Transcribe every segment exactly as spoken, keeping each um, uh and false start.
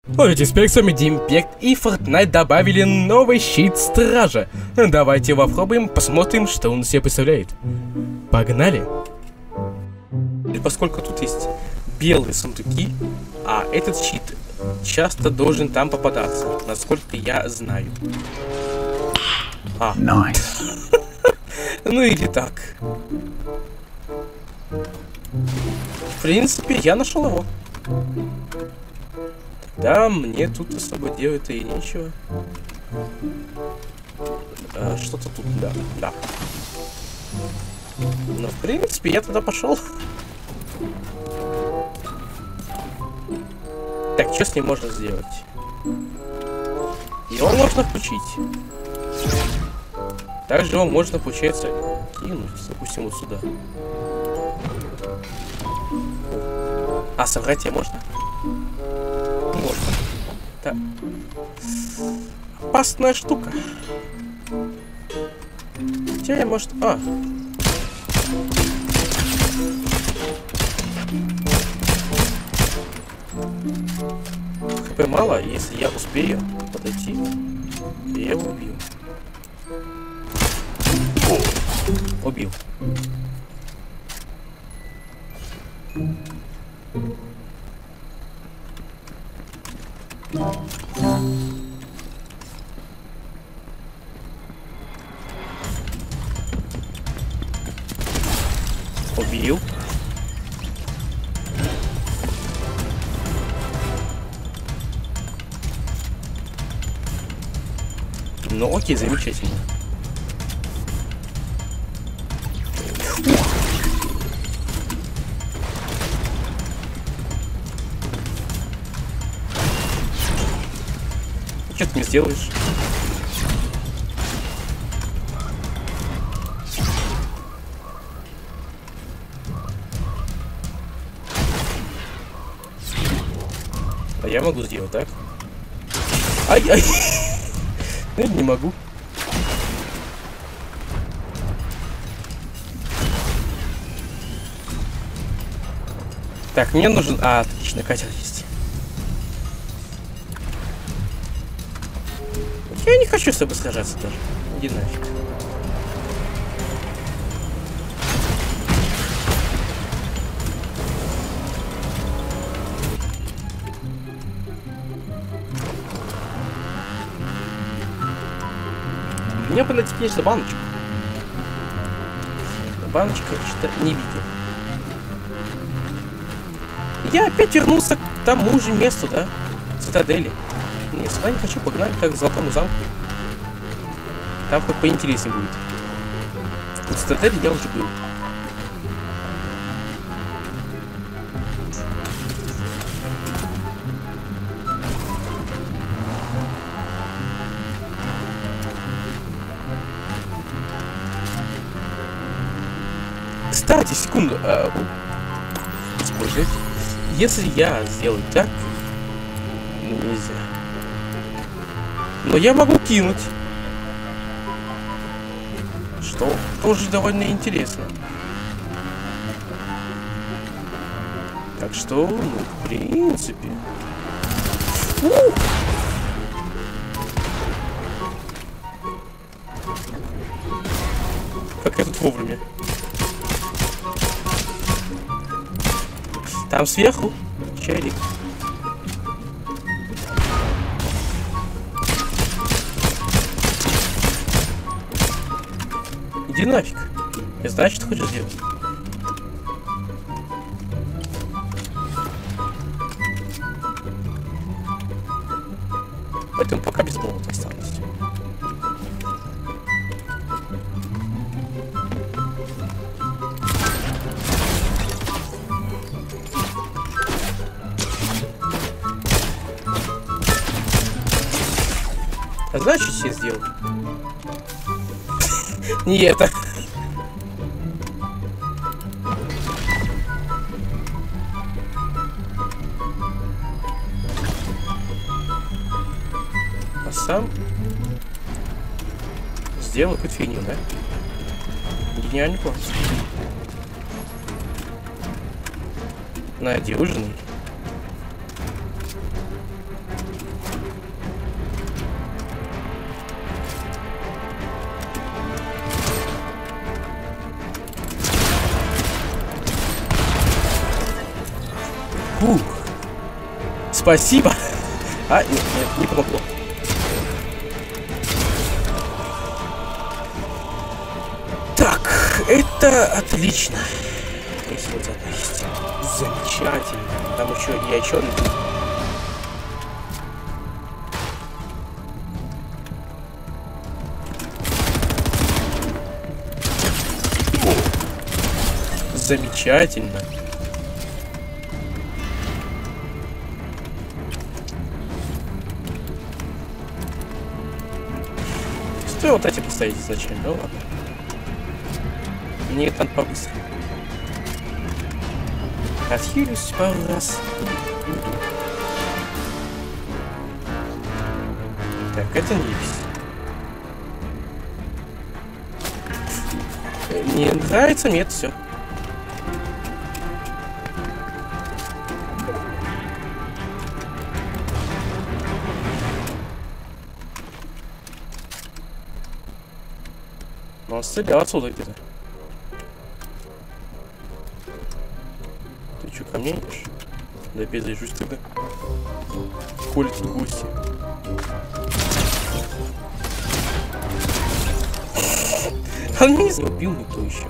Ой, теперь с вами Димпект, и Fortnite добавили новый щит Стража. Давайте его попробуем, посмотрим, что он из себя представляет. Погнали! И поскольку тут есть белые сундуки, а этот щит часто должен там попадаться, насколько я знаю. А. Nice. Ну или так. В принципе, я нашел его. Да, мне тут особо делать-то и нечего. А, что-то тут, да, да. Но в принципе я туда пошел. Так, что с ним можно сделать? Его можно включить. Также его можно, получается, кинуть, допустим, вот сюда. А, собрать его можно? Можно. Так. Опасная штука. Хотя я, может... А. ХП мало, если я успею подойти, я его убью. О, убил. Убил. Ну окей, замечательно. Что ты мне сделаешь? А я могу сделать, так? Ай-ай! Я не могу. Так, мне нужен... А, отлично, катер есть. Я не хочу с тобой сражаться даже. Иди нафиг. Мне бы найти, конечно, баночку. Баночка что-то не видел. Я опять вернулся к тому же месту, да? Цитадели. Нет, сюда не хочу, погнать как к Золотому замку. Там хоть поинтереснее будет. В цитадели я уже был. Кстати, секунду. А, использовать. Если я сделаю так, ну, нельзя. Но я могу кинуть. Что тоже довольно интересно. Так что, ну, в принципе. У! Как я тут вовремя. Там сверху чайник. Иди нафиг. Я знаю, что ты хочешь сделать. Поэтому пока без болота останусь. А знаешь, что я сделал? Не это. А сам сделал какую-то фигню, да? Гениальный план. Надежный. спасибо. А, нет, нет, не помогло. Так, это отлично. Если вот это есть. Замечательно. Там еще я еще... Замечательно. Стоит вот эти поставить изначально, ну ладно. Мне там побыстрее. Отхилюсь пару раз. Так, это не есть. Не нравится, нет, все. Он стрелял отсюда где-то. Ты что, ко мне идешь? Да безжусь тогда. Коли тут гости. Он меня не убил никто еще.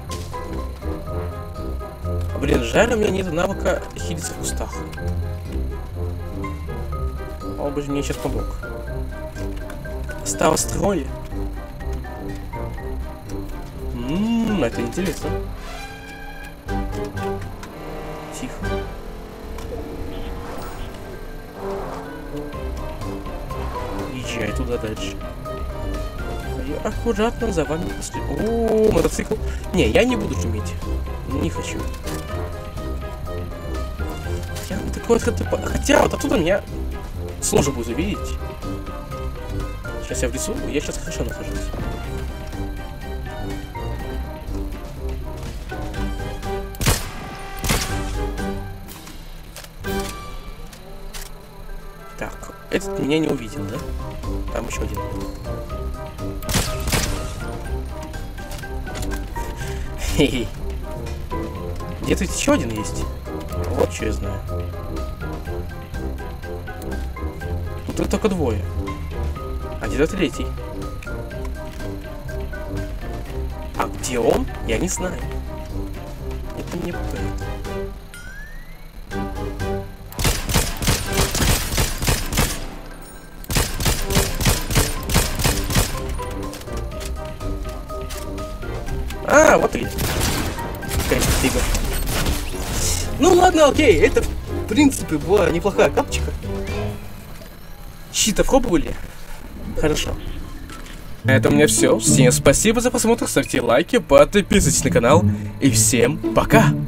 Блин, жаль, у меня нет навыка хилиться в кустах. Он бы же мне сейчас помог. Осталось трое. Ммм, это интересно. Тихо. Езжай туда дальше. Я аккуратно за вами после... О, мотоцикл. Не, я не буду шуметь. Не хочу. Я такой вот... Хотя вот оттуда меня сложно будет увидеть. Сейчас я в лесу, я сейчас хорошо нахожусь. Так, этот меня не увидел, да? Там еще один. Хе-хе. Где-то еще один есть. Вот что я знаю. Тут только двое. А где-то третий. А где он? Я не знаю. Это мне пугает. А, вот и Тигр. Ну ладно, окей, это в принципе была неплохая капчика. Щита пробовали? Хорошо. На этом у меня все. Всем спасибо за просмотр, ставьте лайки, подписывайтесь на канал и всем пока!